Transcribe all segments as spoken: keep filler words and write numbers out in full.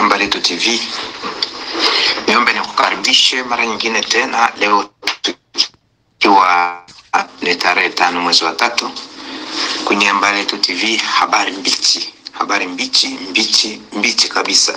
Ambaletu T V. Niombe nikukaribishe mara nyingine tena leo tukiwa ni tarehe tano mwezi wa tatu kwenye Ambaletu T V, habari mbichi, habari mbichi, mbichi, mbichi kabisa.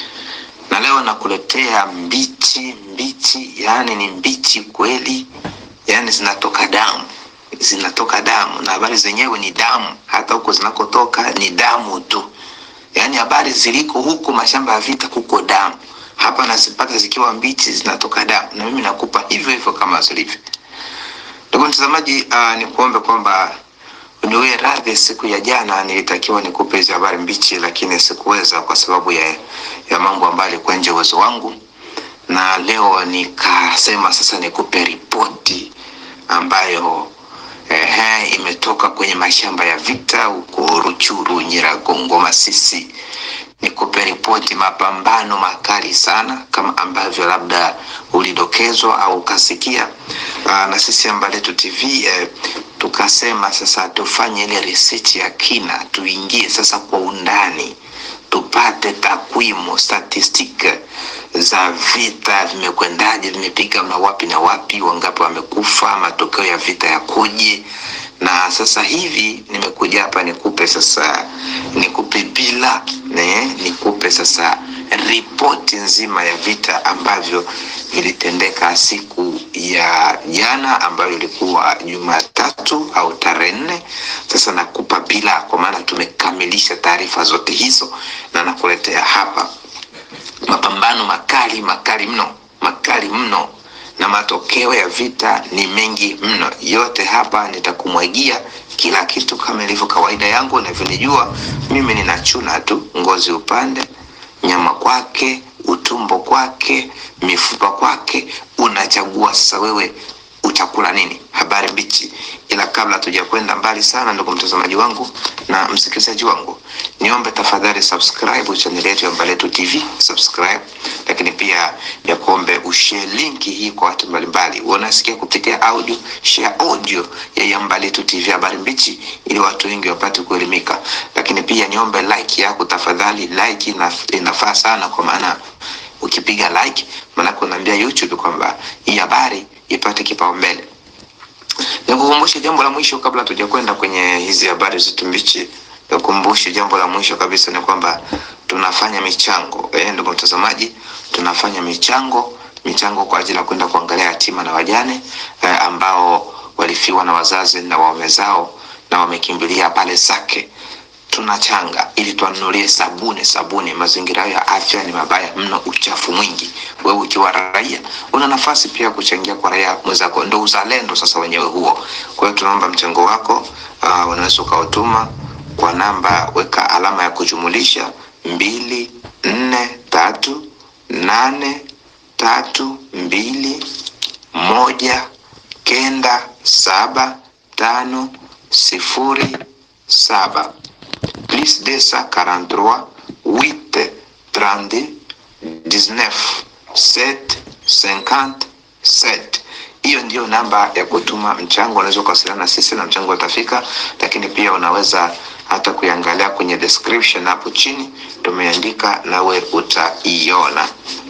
Na leo nakuletea mbichi, mbichi, yani ni mbichi kweli, yani zinatoka damu, zinatoka damu, na habari zenyewe ni damu, hata huko zinakotoka ni damu tu. Yani habari ziliko huko mashamba ya vita kuko damu. Hapa nazipata zikiwa mbichi, zinatoka damu, na mimi nakupa hivyo hivyo kama zilivyo. Ndugu mtazamaji, uh, nikuombe kwamba uniwe radhi. Siku ya jana nilitakiwa nikupe hizo habari mbichi, lakini sikuweza kwa sababu ya ya mambo ambayo yalikuwa nje uwezo wangu. Na leo nikasema sasa nikupe ripoti ambayo ehe imetoka kwenye mashamba ya vita huko Ruchuru, Nyiragongo, Masisi. Nikupe ripoti mapambano makali sana kama ambavyo labda ulidokezwa au ukasikia. Aa, na sisi Ambaletu T V eh, tukasema sasa tufanye ile research ya kina, tuingie sasa kwa undani, tupate takwimu, statistika za vita, vimekwendaje, vimepiga na wapi na wapi, wangapi wamekufa, matokeo ya vita yakoje. Na sasa hivi nimekuja hapa nikupe sasa nikupe bila ne nikupe sasa ripoti nzima ya vita ambavyo vilitendeka siku ya jana, ambayo ilikuwa Jumatatu au tarehe nne. Sasa nakupa bila, kwa maana tumekamilisha taarifa zote hizo na nakuletea hapa mapambano makali, makali mno, makali mno, na matokeo ya vita ni mengi mno. Yote hapa nitakumwagia kila kitu kama ilivyo kawaida yangu. Na vinijua mimi ninachuna tu ngozi upande, nyama kwake, utumbo kwake, mifupa kwake, unachagua sasa wewe utakula nini. Habari mbichi. Ila kabla tujakwenda mbali sana, ndugu mtazamaji wangu na msikilizaji wangu, niombe tafadhali subscribe channel yetu ya Ambaletu T V, subscribe. Lakini pia ya kuombe ushare linki hii kwa watu mbalimbali. Unasikia kupitia audio, share audio ya Ambaletu T V habari mbichi, ili watu wengi wapate kuelimika. Lakini pia niombe like yako tafadhali. Like inafaa sana, kwa maana ukipiga like maana kunaambia YouTube kwamba hii habari ipate kipaumbele. Nikukumbushe jambo la mwisho kabla tujakwenda kwenye hizi habari zetu mbichi. Nikukumbushe jambo la mwisho kabisa ni kwamba tunafanya michango. Eh, ndugu mtazamaji, tunafanya michango, michango kwa ajili ya kwenda kuangalia yatima na wajane eh, ambao walifiwa na wazazi na waume zao na wamekimbilia pale Sake. Tunachanga ili tuanunulie sabuni, sabuni. Mazingira ya afya ni mabaya mno, uchafu mwingi. Wewe ukiwa raia una nafasi pia kuchangia kwa raia mwenzako, ndio uzalendo sasa wenyewe huo. Kwa hiyo tunaomba mchango wako, uh, unaweza ukautuma kwa namba, weka alama ya kujumulisha mbili nne tatu nane tatu mbili moja kenda saba tano sifuri saba. Plus de ça quarante-trois huit trente dix-neuf sept cinquante sept. Hiyo ndio namba ya kutuma mchango. Unaweza kuwasiliana na sisi na mchango utafika. Lakini pia unaweza hata kuangalia kwenye description hapo chini tumeandika, nawe utaiona.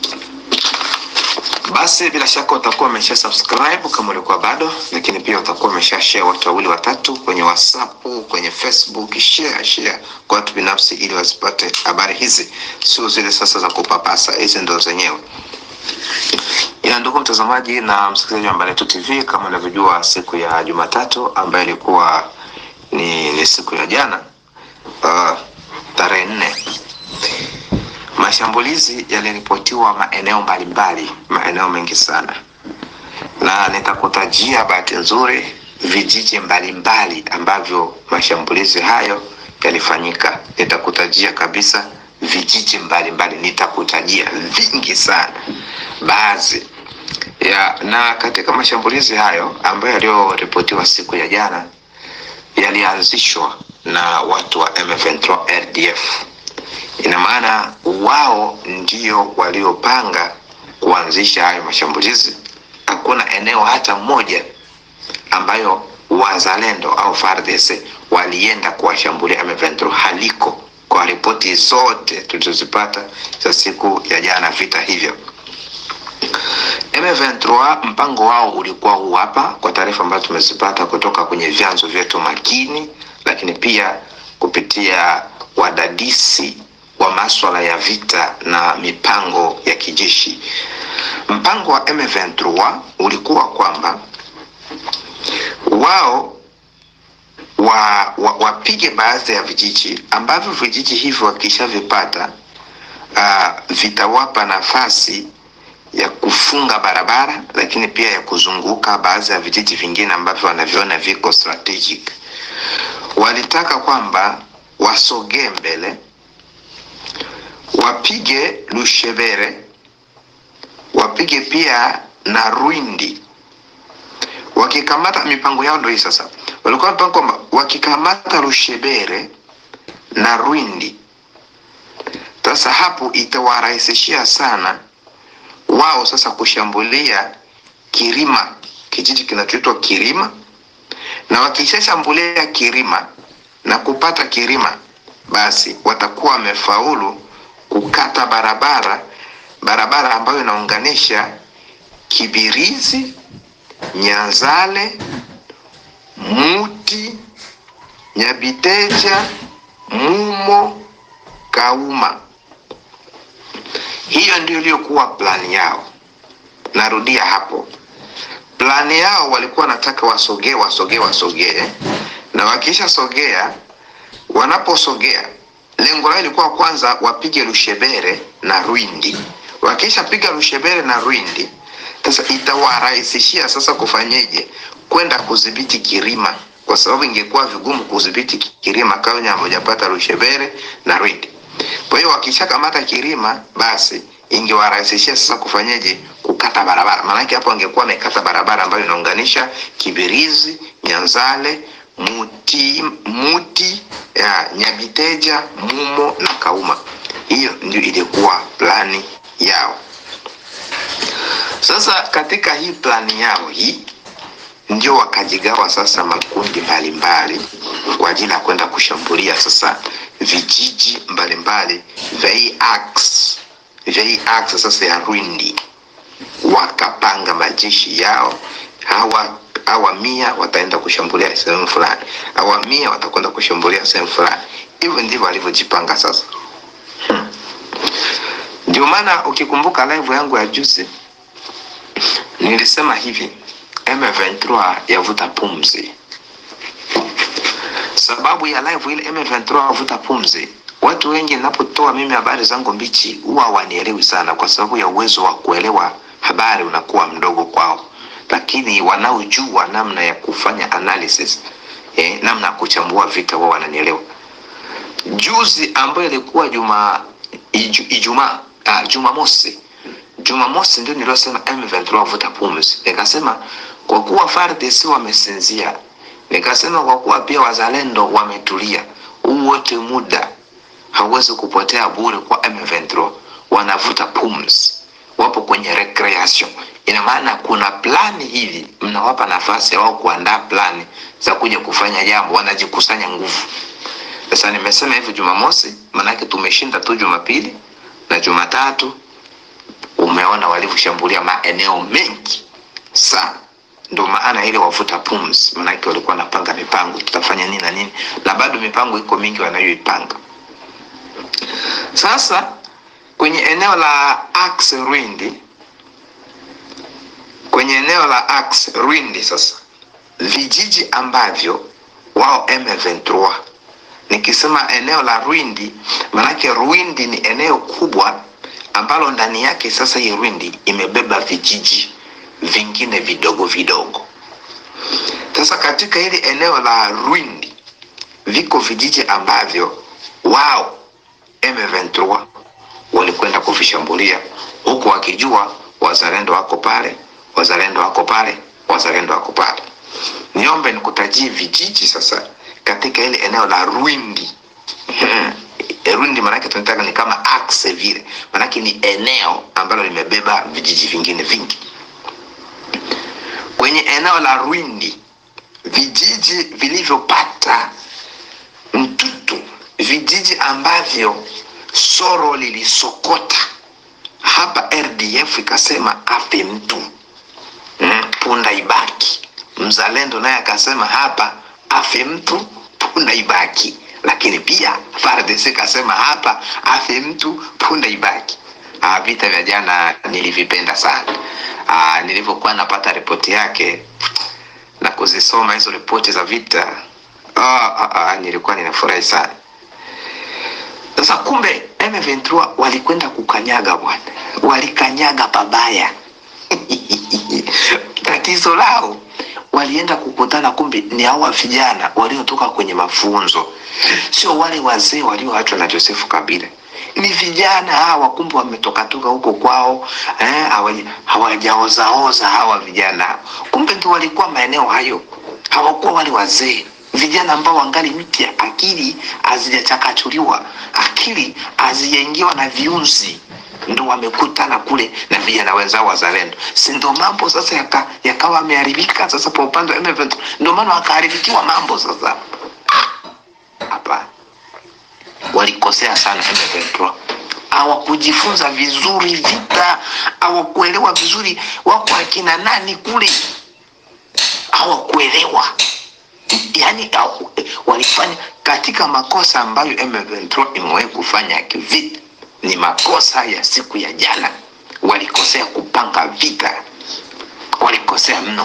Basi bila shaka utakuwa umesha subscribe kama ulikuwa bado, lakini pia utakuwa umesha share watu wawili watatu kwenye WhatsApp, kwenye Facebook. Share share kwa watu binafsi ili wasipate habari hizi, sio zile sasa za kupapasa, hizi ndo zenyewe. Ila ndugu mtazamaji na msikilizaji wa Ambaletu T V, kama unavyojua siku ya Jumatatu ambayo ilikuwa ni, ni siku ya jana uh, tarehe nne, mashambulizi yaliripotiwa maeneo mbalimbali, maeneo mengi sana. Na nitakutajia bahati nzuri vijiji mbalimbali ambavyo mashambulizi hayo yalifanyika. Nitakutajia kabisa vijiji mbalimbali, nitakutajia vingi sana baadhi ya. Na katika mashambulizi hayo ambayo yaliripotiwa siku ya jana, yalianzishwa na watu wa M ishirini na tatu R D F. Ina maana wao ndio waliopanga kuanzisha hayo mashambulizi. Hakuna eneo hata moja ambayo wazalendo au F A R D C walienda kuwashambulia M ishirini na tatu, haliko kwa ripoti zote tulizozipata za siku ya jana vita hivyo. M ishirini na tatu mpango wao ulikuwa huu hapa, kwa taarifa ambazo tumezipata kutoka kwenye vyanzo vyetu makini, lakini pia kupitia wadadisi wa masuala ya vita na mipango ya kijeshi. Mpango wa M ishirini na tatu ulikuwa kwamba wao wa, wa, wapige baadhi ya vijiji ambavyo vijiji hivyo wakishavipata uh, vitawapa nafasi ya kufunga barabara, lakini pia ya kuzunguka baadhi ya vijiji vingine ambavyo wanaviona viko strategic. Walitaka kwamba wasogee mbele, wapige Lushebere, wapige pia na Rwindi. Wakikamata, mipango yao ndio hii sasa. Walikuwa mpanga kwamba wakikamata Lushebere na Rwindi, sasa hapo itawarahisishia sana wao sasa kushambulia Kirima, kijiji kinachoitwa Kirima. Na wakishashambulia Kirima na kupata Kirima, basi watakuwa wamefaulu kukata barabara barabara ambayo inaunganisha Kibirizi, Nyanzale, Muti, Nyabiteja, Mumo, Kauma. Hiyo ndio iliyokuwa plani yao. Narudia hapo. Plani yao walikuwa nataka wasogee wasogee wasogee, na wakisha sogea, wanaposogea, lengo lao lilikuwa kwanza wapige Lushebere na Rwindi. Wakisha piga Lushebere na Rwindi, sasa itawarahisishia sasa kufanyeje kwenda kudhibiti Kirima, kwa sababu ingekuwa vigumu kudhibiti Kirima kama hawajapata Lushebere na Rwindi. Kwa hiyo wakishakamata Kirima, basi ingewarahisishia sasa kufanyeje kukata barabara. Maana yake hapo angekuwa amekata barabara ambayo inaunganisha Kibirizi, Nyanzale, Muti, Muti, ya, Nyabiteja, Mumo na Kauma. Hiyo ndio ilikuwa plani yao. Sasa katika hii plani yao hii ndio wakajigawa sasa makundi mbalimbali kwa ajili ya kwenda kushambulia sasa vijiji mbalimbali vya hii axe vya hii axe sasa ya Rwindi. Wakapanga majeshi yao, hawa hawa mia wataenda kushambulia sehemu fulani, hawa mia watakwenda kushambulia sehemu fulani. Hivyo ndivyo walivyojipanga sasa. Hmm. Ndio maana ukikumbuka live yangu ya juzi nilisema hivi, M ishirini na tatu yavuta pumzi. Sababu ya live ile M ishirini na tatu yavuta pumzi, watu wengi ninapotoa mimi habari zangu mbichi huwa wanielewi sana, kwa sababu ya uwezo wa kuelewa habari unakuwa mdogo kwao. Lakini wanaojua namna ya kufanya analysis, eh, namna ya kuchambua vita, wao wananielewa. Juzi ambayo ilikuwa juma iju, Ijumaa, ah, Jumamosi. Jumamosi ndio nilosema M ishirini na tatu yavuta pumzi. Nikasema kwa kuwa F A R D C wamesinzia, nikasema kwa kuwa pia wazalendo wametulia, huu wote muda hauwezi kupotea bure kwa M ishirini na tatu. Wanavuta pumzi, wapo kwenye recreation. Ina maana kuna plani hivi, mnawapa nafasi wao kuandaa plani za kuja kufanya jambo, wanajikusanya nguvu. Sasa nimesema hivi Jumamosi, maana yake tumeshinda tu Jumapili na Jumatatu. Umeona walivyoshambulia maeneo mengi sana. Ndio maana ile wavuta pumzi, maana yake walikuwa wanapanga mipango, tutafanya nini na nini, na bado mipango iko mingi wanayoipanga. Sasa kwenye eneo la axe Rwindi, kwenye eneo la axe Rwindi sasa, vijiji ambavyo wao M ishirini na tatu, nikisema eneo la Rwindi, maana yake Rwindi ni eneo kubwa ambalo ndani yake sasa hii Rwindi imebeba vijiji vingine vidogo vidogo. Sasa katika hili eneo la Rwindi viko vijiji ambavyo wao M ishirini na tatu walikwenda kuvishambulia, huku wakijua wazalendo wako pale, wazalendo wako pale, wazalendo wako pale. Niombe nikutajie vijiji sasa katika ile eneo la Rwindi. Rwindi maana yake tunataka ni kama axe vile, maana yake ni eneo ambalo limebeba vijiji vingine vingi. Kwenye eneo la Rwindi, vijiji vilivyopata mtutu, vijiji ambavyo Soro lilisokota, hapa R D F ikasema afe mtu, mm, punda ibaki. Mzalendo naye akasema hapa afe mtu, punda ibaki. Lakini pia F A R D C kasema hapa afe mtu, punda ibaki. Ah, vita vya jana nilivipenda sana. Ah, nilivyokuwa napata ripoti yake na kuzisoma hizo ripoti za vita, ah, ah, ah, nilikuwa ninafurahi sana. Sasa kumbe M ishirini na tatu walikwenda kukanyaga bwana. Walikanyaga pabaya. Tatizo lao walienda kukutana, kumbe ni hawa vijana waliotoka kwenye mafunzo. Sio wale wazee walioachwa na Joseph Kabila. Ni vijana hawa, kumbe wametoka toka huko kwao, eh, hawajaozaoza hawa vijana. Kumbe ndio walikuwa maeneo hayo. Hawakuwa wale wazee. Vijana ambao wangali mpya, akili hazijachakachuliwa, akili hazijaingiwa na viunzi, ndio wamekutana kule na vijana wenzao wazalendo. Si ndio mambo sasa yaka, yakawa yameharibika sasa kwa upande wa M ishirini na tatu. Ndio maana wakaharibikiwa mambo sasa. Hapa walikosea sana M ishirini na tatu. Hawakujifunza vizuri vita, hawakuelewa vizuri wako akina nani kule. Hawakuelewa. Yani walifanya katika makosa ambayo M ishirini na tatu imewahi kufanya kivita. Ni makosa ya siku ya jana. Walikosea kupanga vita. Walikosea mno.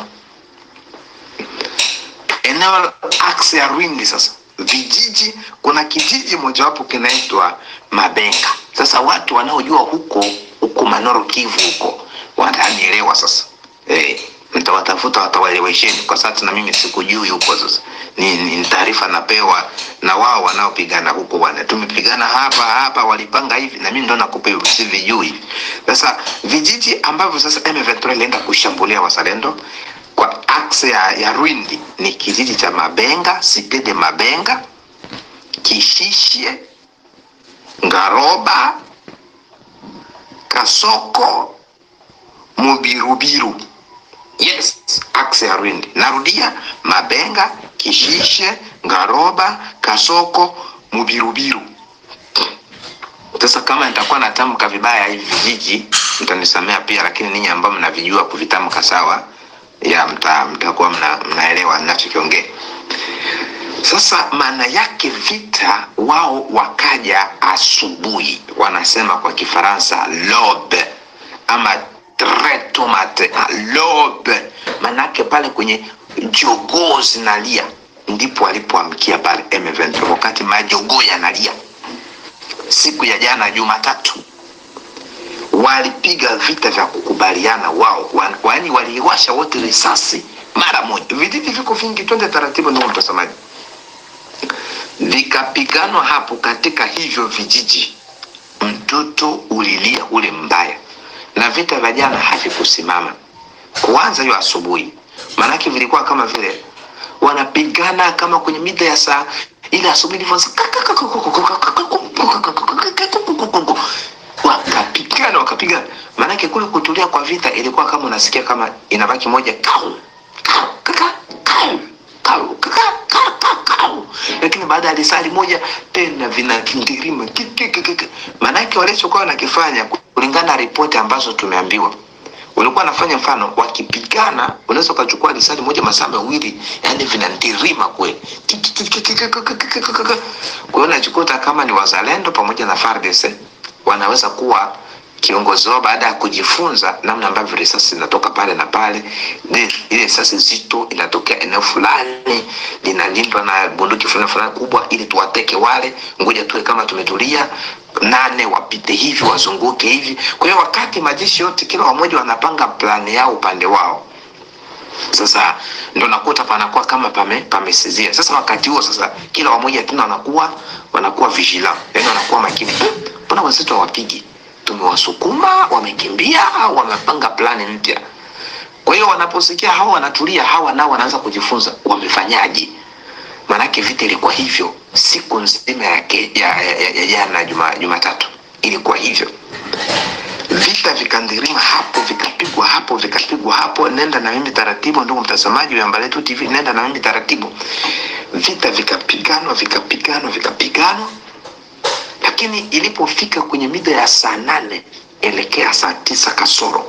Eneo axe ya Rwindi sasa, vijiji, kuna kijiji mojawapo kinaitwa Mabenga. Sasa watu wanaojua huko huko Manoro Kivu huko watanielewa sasa. Eh, nitawatafuta watawaelewesheni kwa sababu na mimi sikujui huko sasa. Ni, ni taarifa napewa na wao wanaopigana huko bwana. Tumepigana hapa hapa, walipanga hivi, na mimi ndo nakupa hiyo, sivijui. Sasa vijiji ambavyo sasa M ishirini na tatu ilienda kushambulia wazalendo kwa axe ya, ya Rwindi ni kijiji cha Mabenga, Sipede Mabenga, Kishishie, Ngaroba, Kasoko, Mubirubiru. Yes, axe ya Rwindi. Narudia, Mabenga, Kishishe, Ngaroba, Kasoko, Mubirubiru. Sasa kama nitakuwa natamka vibaya hivi vijiji, mtanisamea pia, lakini ninyi ambao mnavijua kuvitamka sawa, ya mta mtakuwa mna, mnaelewa ninachokiongea. Sasa maana yake vita, wao wakaja asubuhi, wanasema kwa Kifaransa l'aube ama très tomate, l'aube. Manake pale kwenye jogoo zinalia ndipo walipoamkia pale M ishirini na tatu, wakati majogoo yanalia. Siku ya jana Jumatatu walipiga vita vya kukubaliana wao, yaani waliwasha wote risasi mara moja. Vijiji viko vingi, twende taratibu ndugu mtazamaji. Vikapigano hapo katika hivyo vijiji, mtoto ulilia ule mbaya. Na vita vya jana havikusimama kuanza hiyo asubuhi. Manake vilikuwa kama vile wanapigana kama kwenye mida ya saa ile asubuhi ilivyoanza, wakapigana wakapigana. Manake kule kutulia kwa vita ilikuwa kama unasikia kama inabaki moja kau kaka kau kau kaka kau, lakini baada ya risali moja tena vinakindirima. Manake walichokuwa wanakifanya kulingana na ripoti ambazo tumeambiwa, walikuwa wanafanya mfano wakipigana unaweza kuchukua risali moja masaa mawili, yani vinandirima kweli. Kwa hiyo najikuta kama ni wazalendo pamoja na F A R D C wanaweza kuwa kiongozi wao baada ya kujifunza namna ambavyo risasi zinatoka pale na pale. Ile risasi nzito inatokea eneo fulani, linalindwa na bunduki fulani fulani kubwa ili tuwateke wale. Ngoja tuwe kama tumetulia, nane wapite hivi, wazunguke hivi. Kwa hiyo wakati majeshi yote kila mmoja wanapanga plani yao upande wao, sasa ndio nakuta panakuwa kama pame pamesizia. Sasa wakati huo sasa kila mmoja tena wanakuwa wanakuwa vigilant, yani wanakuwa makini. Mbona wenzetu hawapigi? Tumewasukuma, wamekimbia, au wamepanga plani mpya? Kwa hiyo wanaposikia hao wanatulia, hawa nao wanaanza kujifunza wamefanyaje. Manake vita ilikuwa hivyo siku nzima ya ya ya jana Juma Jumatatu ilikuwa hivyo. Vita vikandirima hapo, vikapigwa hapo, vikapigwa hapo. Nenda na mimi taratibu ndugu mtazamaji wa Mbaletu T V, nenda na mimi taratibu. Vita vikapiganwa, vikapiganwa, vikapiganwa. Lakini ilipofika kwenye mida ya saa nane elekea saa tisa kasoro,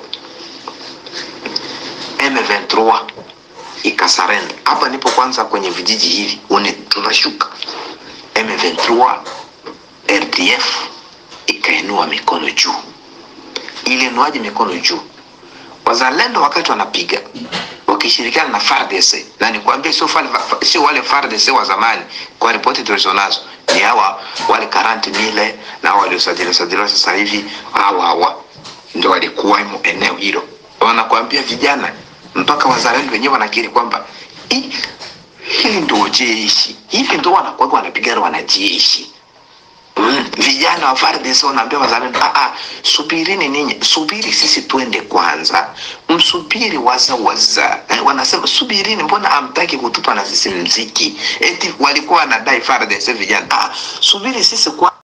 M ishirini na tatu ikasarenda. Hapa nipo kwanza kwenye vijiji hivi, une tunashuka. M ishirini na tatu R D F ikainua mikono juu. Ile inuaje mikono juu? Wazalendo wakati wanapiga wakishirikiana na F A R D C, na nikwambia sio sio wale F A R D C wa zamani, kwa ripoti tulizonazo ni hawa wale arobaini mile na wale usajili usajili sasa hivi, hawa hawa ndio walikuwa imo eneo hilo. Wanakuambia vijana, mpaka wazalendo wenyewe wanakiri kwamba hili ndio jeshi, hivi ndio wanakuwa wanapigana wanajeshi. Mm, vijana wa F A R D C wanaambia wazalendo, ah ah, subirini ninyi, subiri sisi tuende kwanza. Msubiri waza waza. Eh, wanasema subirini, mbona hamtaki kutupa na sisi mziki? Eti walikuwa wanadai F A R D C vijana. Ah, subiri sisi kwa